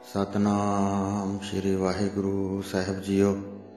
सतनाम श्री वाहिगुरु साहिब जीओ।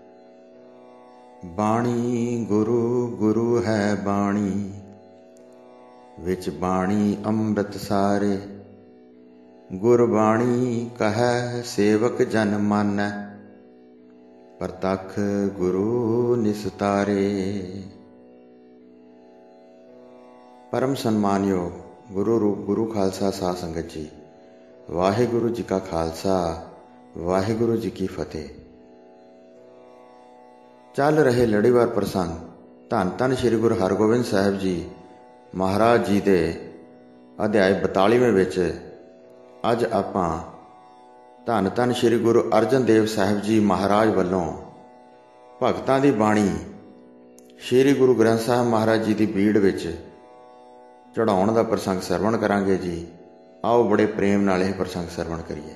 बाणी गुरु गुरु है बाणी, विच बाणी अमृत सारे। गुरबाणी कहै सेवक जन मानै, परतख गुरु निस्तारे। परम सन्मानयोग गुरु रूप गुरु खालसा साध संगत जी, वाहिगुरु जी का खालसा वाहिगुरु जी की फतेह। चल रहे लड़ीवार प्रसंग धन धन श्री गुरु हरगोबिंद साहिब जी महाराज जी दे अध्याय 42वें विच अज आपां धन धन श्री गुरु अर्जन देव साहिब जी महाराज वल्लों भगतां दी बाणी श्री गुरु ग्रंथ साहिब महाराज जी दी बीड़ विच चढ़ाउण दा प्रसंग सरवण करांगे जी। आओ बड़े प्रेम नाल यह प्रसंग सरवण करिए।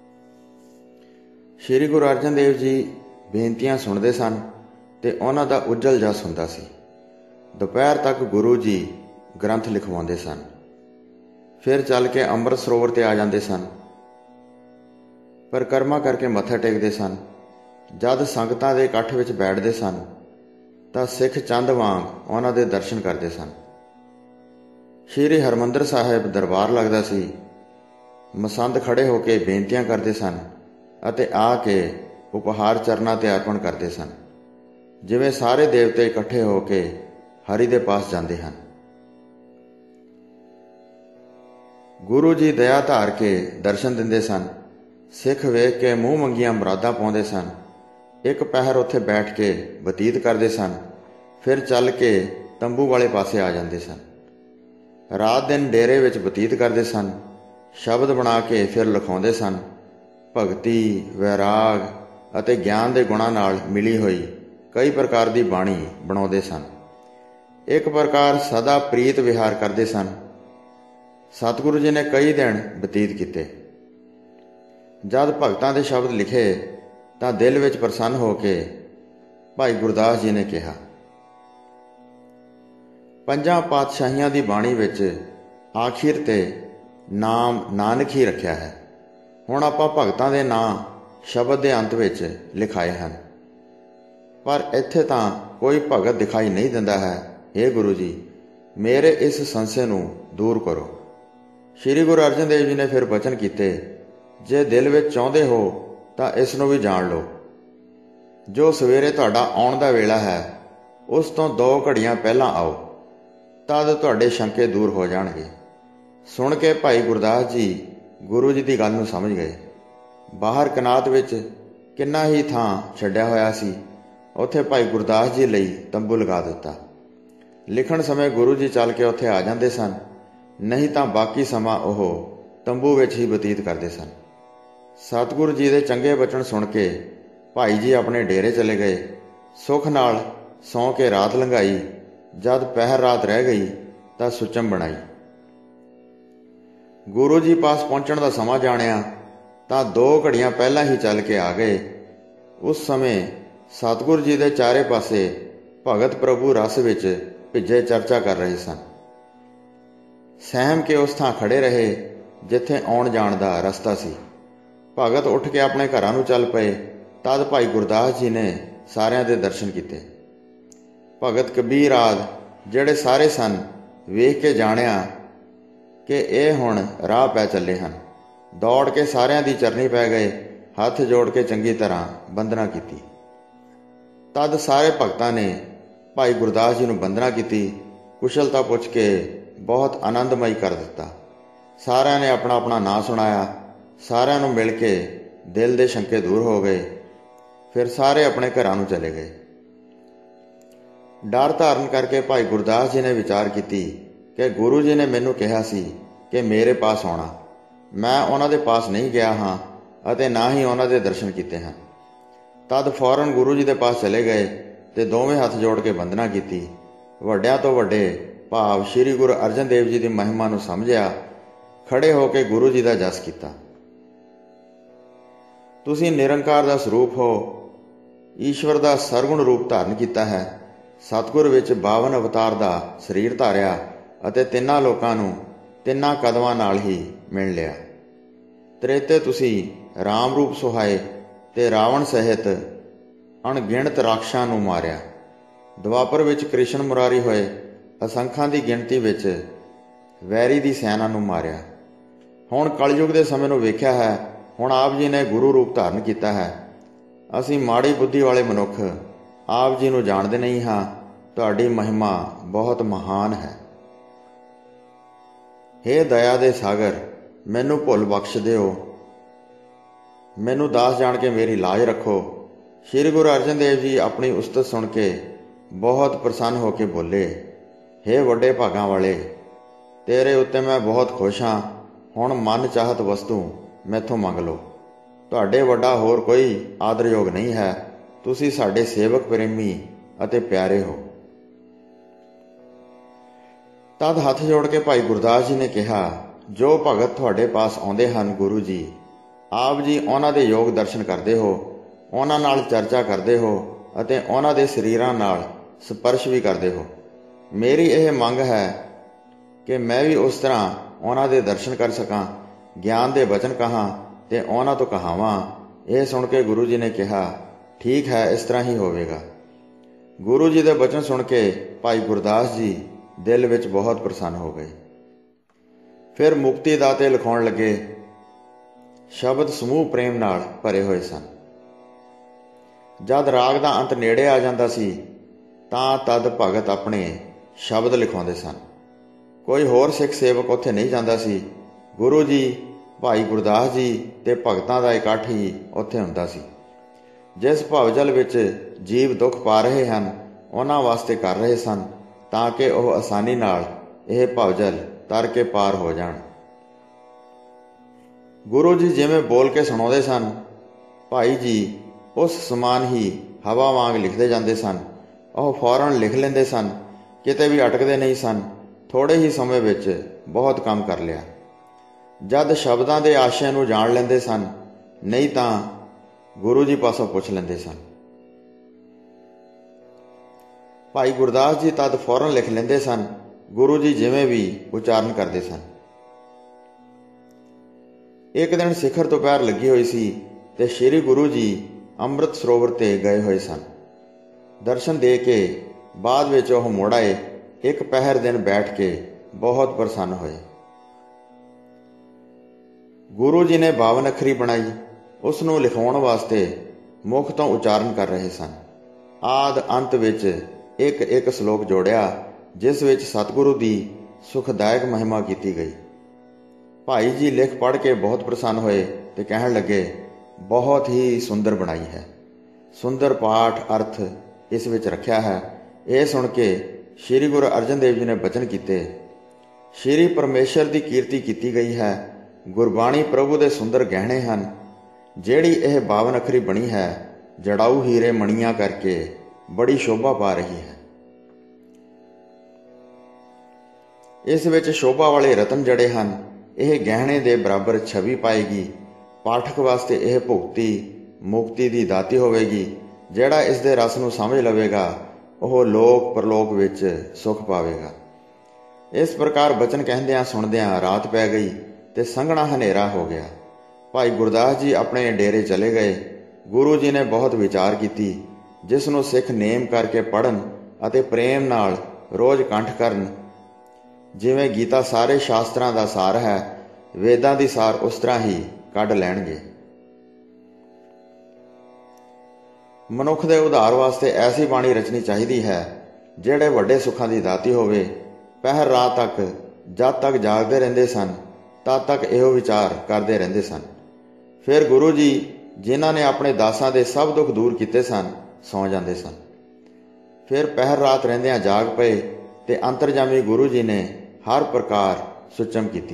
श्री गुरु अर्जन देव जी बेनतियां सुनते सन ते उन्हां दा उज्जल जस हुंदा सी। दोपहर तक गुरु जी ग्रंथ लिखवाउंदे सन, फिर चल के अमृत सरोवर ते आ जांदे सन, परिक्रमा करके मत्था टेकदे सन। जद संगतां दे इकट्ठ विच बैठदे सन तां सिख चंद वांग उन्हां दे दर्शन करदे सन। श्री हरमंदर साहिब दरबार लगदा सी। मसंद खड़े होके बेनतियां करते सन अते आके उपहार चरना ते अर्पण करते सन, जिवें सारे देवते इकट्ठे होके हरि दे पास जांदे हन। गुरु जी दया धार के दर्शन दिंदे सन। सिख वेख के मूँह मंगियां मुरादां पाउंदे सन। एक पहर उत्थे बैठ के बतीत करते सन, फिर चल के तंबू वाले पासे आ जांदे सन। रात दिन डेरे विच बतीत करते सन। शब्द बना के फिर लिखाउंदे सन। भगती वैराग अते ज्ञान के गुणां नाल मिली हुई कई प्रकार की बाणी बनाउंदे सन। एक प्रकार सदा प्रीत विहार करते सन। सतगुरु जी ने कई दिन बतीत किते। जद भगतां दे शब्द लिखे तां दिल विच प्रसन्न होके भाई गुरदास जी ने कहा, पंजां पातशाहियां दी बाणी विच आखिर ते नाम नानक ही रखिया है। हुण आपां भगतां दे नाम शब्द दे अंत विच लिखाए हैं, पर इत्थे तां कोई भगत दिखाई नहीं दिंदा है। हे गुरु जी, मेरे इस संशय नूं दूर करो। श्री गुरु अर्जन देव जी ने फिर बचन कीते, जे दिल विच चाहुंदे हो तां इस नूं भी जाण लो। जो सवेरे तुहाडा आउण दा वेला है, उस तों 2 घड़ियां पहलां आओ, तद तुहाडे शंके दूर हो जाणगे। सुन के भाई गुरदास जी गुरु जी की गल नूं समझ गए। बाहर कनात विच किन्ना ही थां छड्डिया होया सी, उत्थे भाई गुरदास जी लई तंबू लगा दिता। लिखण समय गुरु जी चल के उत्थे आ जांदे सन, नहीं तां बाकी समा ओह तंबू विच ही बतीत करदे सन। सतगुरु जी दे चंगे बचन सुन के भाई जी अपने डेरे चले गए। सुख नाल सौं के रात लंघाई। जद पहर रात रह गई तां सुचम बनाई। गुरु जी पास पहुंचण दा समा जाणिया तां 2 घड़ियां पहलां ही चल के आ गए। उस समय सतगुरु जी दे चारे पासे भगत प्रभु रस विच भिजे चर्चा कर रहे सन। सहम के उस थां खड़े रहे जिथे आउण जाण दा रस्ता सी। भगत उठ के अपने घरां नूं चल पए। तद भाई गुरदास जी ने सारियां दे दर्शन कीते। भगत कबीर आदि ਜਿਹੜੇ ਸਾਰੇ सन वेख के जाणिया कि ਇਹ ਹੁਣ ਰਾਹ ਪੈ ਚੱਲੇ ਹਨ। दौड़ के सारिਆਂ ਦੀ चरनी पै गए। हथ जोड़ के चंगी तरह वंदना की। तद सारे भगतां ने भाई गुरदास जी नूं वंदना की, कुशलता पुछ के बहुत आनंदमई कर दिता। सारिਆਂ ने अपना अपना नां सुनाया। सारिਆਂ नूं मिल के दिल दे शंके दूर हो गए। फिर सारे अपने घरां नूं चले गए। डर धारण करके भाई गुरदास जी ने विचार की कि गुरु जी ने मैनू कहा सी कि मेरे पास आउणा। मैं उन्हां दे पास नहीं गया हाँ अते ना ही उन्हां दे दर्शन कीते हैं। तद फौरन गुरु जी दे पास चले गए ते दोवें हथ जोड़ के वंदना की। वड्डियां तो वड्डे भाव श्री गुरु अर्जन देव जी की महिमा नूं समझिया। खड़े होके गुरु जी का जस किया। तुसीं निरंकार का स्वरूप हो, ईश्वर का सरगुण रूप धारण किया है। सतगुर विच 52 अवतार का शरीर धारिया अते 3 लोकां नूं 3 कदमां नाल ही मिल लिया। त्रेते तुसी राम रूप सुहाए ते रावण सहित अणगिणत राक्षसां नूं मारिया। द्वापर विच कृष्ण मुरारी होए असंखां दी गिणती विच वैरी दी सैना नूं मारिया। हुण कलयुग दे समय नूं वेख्या है, हुण आप जी ने गुरु रूप धारण कीता है। असीं माड़ी बुद्धि वाले मनुख आप जी नूं जाणदे नहीं हां। तुहाडी महिमा बहुत महान है। हे दया दे सागर, मैनू भुल बख्श दिओ, मैनू दास जान के मेरी लाज रखो। श्री गुरु अर्जन देव जी अपनी उस्तत सुन के बहुत प्रसन्न होकर बोले, हे वड्डे भागां वाले, तेरे उत्ते मैं बहुत खुश हाँ। हुण मन चाहत वस्तु मैथों मंग लो। तुहाडे वड्डा होर कोई आदरयोग नहीं है। तुसीं साडे सेवक प्रेमी अते प्यारे हो। तद हथ जोड़ के भाई गुरदास जी ने कहा, जो भगत तुहाडे पास आउंदे हन गुरु जी, आप जी उन्हां दे योग दर्शन करते हो, उन्हां नाल चर्चा करते हो अते उन्हां दे शरीरां नाल स्पर्श भी करते हो। मेरी यह मंग है कि मैं भी उस तरह उन्हां दे दर्शन कर सकां, ज्ञान दे वचन कहां ते उन्हां तो कहावां। यह सुन के गुरु जी ने कहा, ठीक है, इस तरह ही होवेगा। गुरु जी दे वचन सुन के भाई गुरदास जी दिल विच बहुत प्रसन्न हो गए। फिर मुक्ति दाते लिखाउण लगे। शब्द समूह प्रेम नाल भरे होए सन। जद राग दा अंत नेड़े आ जांदा सी तां तद भगत अपने शब्द लिखाउंदे सन। कोई होर सिख सेवक उत्थे नहीं जांदा सी। गुरु जी, भाई गुरदास जी ते भगतां दा इकट्ठ ही उत्थे हुंदा सी। जिस भवजल विच जीव दुख पा रहे हन, उन्हां वास्ते कर रहे सन तां कि ਉਹ आसानी नाल ਇਹ ਭਵਜਲ तर के पार हो जाण। गुरु जी जिवें बोल के सुणाउंदे सन, भाई जी उस समान ही हवा वांग लिखते जाते सन। ਉਹ फौरन लिख लेंदे सन, किते भी अटकदे नहीं सन। थोड़े ही समय विच बहुत काम कर लिया। जद शब्दां दे आशय नूं जाण लेंदे सन, नहीं तां गुरु जी पासों पुछ लेंदे सन। भाई गुरदास जी तद फौरन लिख लेंदे सन। गुरु जी जिवें भी उचारण करते सन। एक दिन सिखर दोपहर लगी हुई सी ते श्री गुरु जी अमृत सरोवर ते गए हुए सन। दर्शन दे के बाद विच ओह मुड़ आए। एक पहर दिन बैठ के बहुत प्रसन्न होए। गुरु जी ने 52 अखरी बनाई, उसनूं लिखाउण वास्ते मुख तो उचारण कर रहे सन। आद अंत विच एक एक श्लोक जोड़िया, जिस विच सतगुरु दी सुखदायक महिमा की गई। भाई जी लिख पढ़ के बहुत प्रसन्न होए ते कहण लगे, बहुत ही सुंदर बनाई है। सुंदर पाठ अर्थ इस विच रखिया है। यह सुन के श्री गुरु अर्जन देव जी ने बचन किते, श्री परमेश्वर की कीर्ति की गई है। गुरबाणी प्रभु दे सुंदर गहने हन। जिहड़ी यह 52 अखरी बनी है, जड़ाऊ हीरे मणियां करके बड़ी शोभा पा रही है। इस विच शोभा वाले रतन जड़े हन। यह गहने दे बराबर छवि पाएगी। पाठक वास्ते यह भुगती मुक्ति की दाती होवेगी। जिहड़ा इस दे रस नूं समझ लवेगा, वह लोक परलोक विच सुख पावेगा। इस प्रकार बचन कहंदियां सुणदियां रात पै गई ते संघਣਾ हनेरा हो गया। भाई गुरदास जी अपने डेरे चले गए। गुरु जी ने बहुत विचार की, जिसनों सिख नेम करके पढ़न अते प्रेम नाल रोज कंठ करन। जिवें गीता सारे शास्त्रां दा सार है, वेदां दी सार उस तरह ही कढ लैणगे। मनुख दे उधार वास्ते ऐसी बाणी रचनी चाहिदी है, जिहड़े वड्डे सुखां दी दाती होवे। पहर रात तक जद तक जागदे रहिंदे सन, तद तक इहो विचार करदे रहिंदे सन। फिर गुरु जी, जिन्हां ने अपने दासां दे सब दुख दूर कीते सन, सौ जाते सन। फिर पहर रात रहिंदियां जाग पए ते अंतरजामी गुरु जी ने हर प्रकार सुचम की।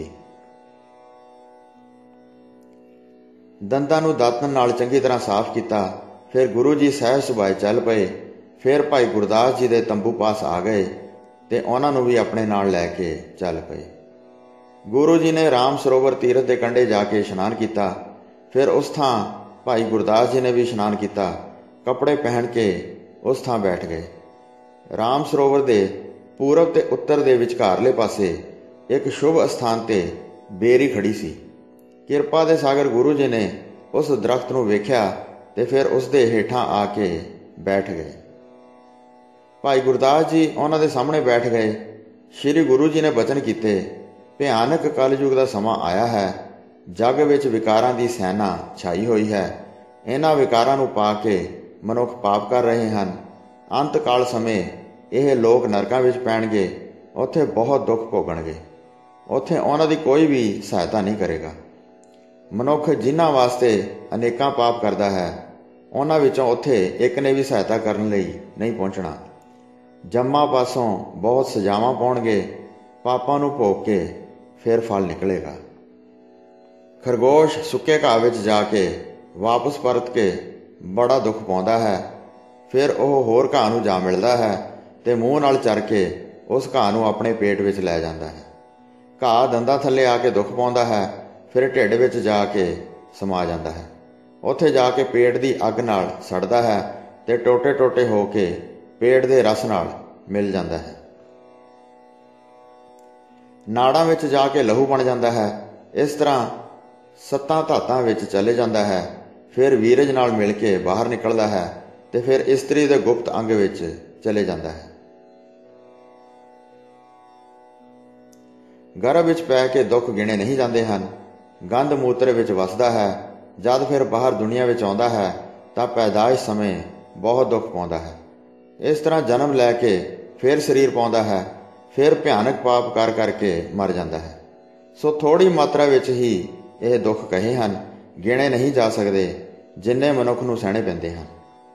दंदां नूं दातन नाल चंगी तरह साफ किया। फिर गुरु जी सहज सुभाए चल पए। फिर भाई गुरदास जी दे तंबू पास आ गए ते उन्हां नूं भी अपने नाल लैके चल पए। गुरु जी ने राम सरोवर तीरथ के कंढे जाके इशनान किया। फिर उस थां भाई गुरदास जी ने भी इशनान किया। कपड़े पहन के उस थां बैठ गए। राम सरोवर के पूरब ते उत्तर दे विचकारले पासे एक शुभ स्थान ते बेरी खड़ी सी। ਕਿਰਪਾ ਦੇ ਸਾਗਰ ਗੁਰੂ ਜੀ ਨੇ ਉਸ ਦਰਖਤ ਨੂੰ ਵੇਖਿਆ ਤੇ ਫਿਰ ਉਸ ਦੇ ਹੇਠਾਂ ਆ ਕੇ ਬੈਠ ਗਏ। ਭਾਈ ਗੁਰਦਾਸ ਜੀ ਉਹਨਾਂ ਦੇ ਸਾਹਮਣੇ ਬੈਠ ਗਏ। ਸ਼੍ਰੀ ਗੁਰੂ ਜੀ ਨੇ ਬਚਨ ਕੀਤੇ, ਭਿਆਨਕ ਕਲਯੁਗ ਦਾ ਸਮਾਂ ਆਇਆ ਹੈ। ਜੱਗ ਵਿੱਚ ਵਿਕਾਰਾਂ ਦੀ ਸੈਨਾ ਛਾਈ ਹੋਈ ਹੈ। ਇਹਨਾਂ ਵਿਕਾਰਾਂ ਨੂੰ ਪਾ ਕੇ ਮਨੁੱਖ ਪਾਪ ਕਰ ਰਹੇ ਹਨ। ਅੰਤ ਕਾਲ ਸਮੇਂ ਇਹ ਲੋਕ ਨਰਕਾਂ ਵਿੱਚ ਪੈਣਗੇ। ਉੱਥੇ ਬਹੁਤ ਦੁੱਖ ਭੋਗਣਗੇ। ਉੱਥੇ ਉਹਨਾਂ ਦੀ ਕੋਈ ਵੀ ਸਹਾਇਤਾ ਨਹੀਂ ਕਰੇਗਾ। ਮਨੁੱਖ ਜਿਨ੍ਹਾਂ ਵਾਸਤੇ ਅਨੇਕਾਂ ਪਾਪ ਕਰਦਾ ਹੈ, ਉਹਨਾਂ ਵਿੱਚੋਂ ਉੱਥੇ ਇੱਕ ਨੇ ਵੀ ਸਹਾਇਤਾ ਕਰਨ ਲਈ ਨਹੀਂ ਪਹੁੰਚਣਾ। ਜੰਮਾਂ ਪਾਸੋਂ ਬਹੁਤ ਸਜ਼ਾਵਾਂ ਪਾਉਣਗੇ। ਪਾਪਾਂ ਨੂੰ ਭੋਗ ਕੇ ਫਿਰ ਫਲ ਨਿਕਲੇਗਾ। ਖਰਗੋਸ਼ ਸੁੱਕੇ ਘਾਹ ਵਿੱਚ ਜਾ ਕੇ ਵਾਪਸ ਪਰਤ ਕੇ ਬੜਾ ਦੁੱਖ ਪਾਉਂਦਾ ਹੈ। ਫਿਰ ਉਹ ਹੋਰ ਘਾਹ ਨੂੰ ਜਾ ਮਿਲਦਾ ਹੈ ਤੇ ਮੂੰਹ ਨਾਲ ਚਰ ਕੇ ਉਸ ਘਾਹ ਨੂੰ ਆਪਣੇ ਪੇਟ ਵਿੱਚ ਲੈ ਜਾਂਦਾ ਹੈ। ਘਾਹ ਦੰਦਾਂ ਥੱਲੇ ਆ ਕੇ ਦੁੱਖ ਪਾਉਂਦਾ ਹੈ, ਫਿਰ ਢਿੱਡ ਵਿੱਚ ਜਾ ਕੇ ਸਮਾ ਜਾਂਦਾ ਹੈ। ਉੱਥੇ ਜਾ ਕੇ ਪੇਟ ਦੀ ਅੱਗ ਨਾਲ ਸੜਦਾ ਹੈ ਤੇ ਟੋਟੇ ਟੋਟੇ ਹੋ ਕੇ ਪੇਟ ਦੇ ਰਸ ਨਾਲ ਮਿਲ ਜਾਂਦਾ ਹੈ। ਨਾੜਾਂ ਵਿੱਚ ਜਾ ਕੇ ਲਹੂ ਬਣ ਜਾਂਦਾ ਹੈ। ਇਸ ਤਰ੍ਹਾਂ 7 ਧਾਤਾਂ ਵਿੱਚ ਚਲੇ ਜਾਂਦਾ ਹੈ। ਫਿਰ ਵੀਰਜ ਨਾਲ ਮਿਲ ਕੇ ਬਾਹਰ ਨਿਕਲਦਾ ਹੈ ਤੇ ਫਿਰ ਇਸਤਰੀ ਦੇ ਗੁਪਤ ਅੰਗ ਵਿੱਚ ਚਲੇ ਜਾਂਦਾ ਹੈ। ਗਰਭ ਵਿੱਚ ਪੈ ਕੇ ਦੁੱਖ ਗਿਣੇ ਨਹੀਂ ਜਾਂਦੇ ਹਨ। ਗੰਧ ਮੂਤਰ ਵਿੱਚ ਵਸਦਾ ਹੈ। ਜਦ ਫਿਰ ਬਾਹਰ ਦੁਨੀਆ ਵਿੱਚ ਆਉਂਦਾ ਹੈ ਤਾਂ ਪੈਦਾਇਸ਼ ਸਮੇਂ ਬਹੁਤ ਦੁੱਖ ਪਾਉਂਦਾ ਹੈ। ਇਸ ਤਰ੍ਹਾਂ ਜਨਮ ਲੈ ਕੇ ਫਿਰ ਸਰੀਰ ਪਾਉਂਦਾ ਹੈ। ਫਿਰ ਭਿਆਨਕ ਪਾਪ ਕਰ ਕਰਕੇ ਮਰ ਜਾਂਦਾ ਹੈ। ਸੋ ਥੋੜ੍ਹੀ ਮਾਤਰਾ ਵਿੱਚ ਹੀ ਇਹ ਦੁੱਖ ਕਹੇ ਹਨ, ਗਿਣੇ ਨਹੀਂ ਜਾ ਸਕਦੇ, ਜਿੰਨੇ ਮਨੁੱਖ ਨੂੰ ਸਹਿਣੇ ਪੈਂਦੇ ਹਨ।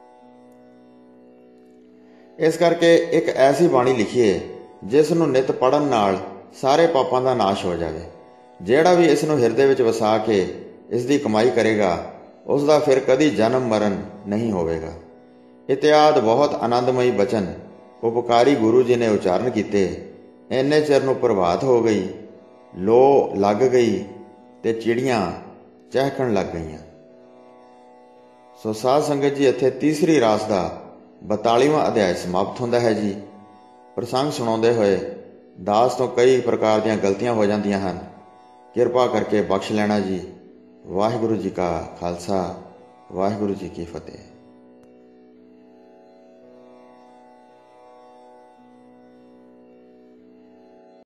ਇਸ ਕਰਕੇ ਇੱਕ ਐਸੀ ਬਾਣੀ ਲਿਖੀਏ ਜਿਸ ਨੂੰ ਨਿਤ ਪੜ੍ਹਨ ਨਾਲ ਸਾਰੇ ਪਾਪਾਂ ਦਾ ਨਾਸ਼ ਹੋ ਜਾਵੇ। ਜਿਹੜਾ ਵੀ ਇਸ ਨੂੰ ਹਿਰਦੇ ਵਿੱਚ ਵਸਾ ਕੇ ਇਸ ਦੀ ਕਮਾਈ ਕਰੇਗਾ, ਉਸ ਦਾ ਫਿਰ ਕਦੀ ਜਨਮ ਮਰਨ ਨਹੀਂ ਹੋਵੇਗਾ। ਇਤਿਆਦ ਬਹੁਤ ਆਨੰਦਮਈ ਬਚਨ ਉਪਕਾਰੀ ਗੁਰੂ ਜੀ ਨੇ ਉਚਾਰਨ ਕੀਤੇ। ਇੰਨੇ ਚਿਰ ਨੂੰ ਪ੍ਰਭਾਤ ਹੋ ਗਈ, ਲੋ ਲੱਗ ਗਈ ਤੇ ਚਿੜੀਆਂ ਚਹਿਕਣ ਲੱਗ ਗਈਆਂ। ਸੋ ਸਾਧ ਸੰਗਤ ਜੀ, ਇੱਥੇ ਤੀਸਰੀ ਰਾਸ ਦਾ 42ਵਾਂ ਅਧਿਆਇ ਸਮਾਪਤ ਹੁੰਦਾ ਹੈ ਜੀ। ਪ੍ਰਸੰਗ ਸੁਣਾਉਂਦੇ ਹੋਏ ਦਾਸ ਤੋਂ ਕਈ ਪ੍ਰਕਾਰ ਦੀਆਂ ਗਲਤੀਆਂ ਹੋ ਜਾਂਦੀਆਂ ਹਨ। ਕਿਰਪਾ ਕਰਕੇ ਬਖਸ਼ ਲੈਣਾ ਜੀ। ਵਾਹਿਗੁਰੂ ਜੀ ਕਾ ਖਾਲਸਾ, ਵਾਹਿਗੁਰੂ ਜੀ ਕੀ ਫਤਿਹ।